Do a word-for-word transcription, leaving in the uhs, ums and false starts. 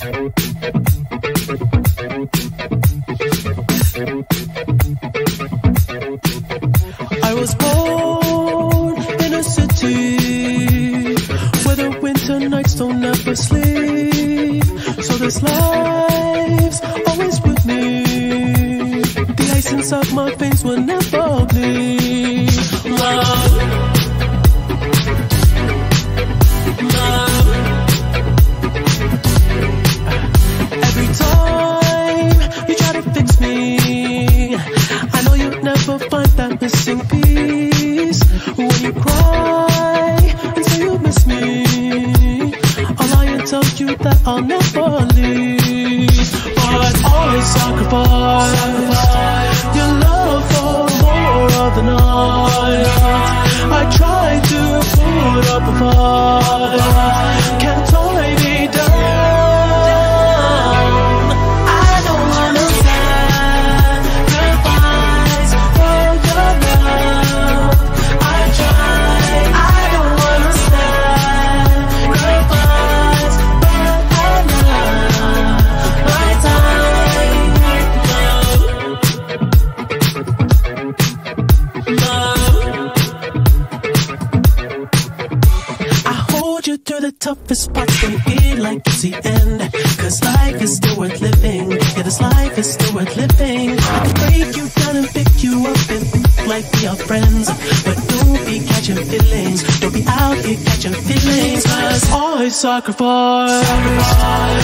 I was born in a city where the winter nights don't ever sleep. So this life's always with me. The ice inside my veins will never bleed. Love, love. Every time you try to fix me, I know you'll never find that missing piece. When you cry and say you miss me, I'll lie and tell you that I'll never leave. But always sacrifice, sacrifice your love for more of the night. I try to put up a fight, can't tie me down. I don't wanna sacrifice for your love. I try, I don't wanna sacrifice, but I love my time. Love, love. I hold you through the toughest parts, don't feel like it's the end. Cause life is still worth living. Yeah, this life is still worth living. I can break you down and pick you up and think like we are friends. But don't be catching feelings, don't be out here catching feelings. Cause I sacrifice, sacrifice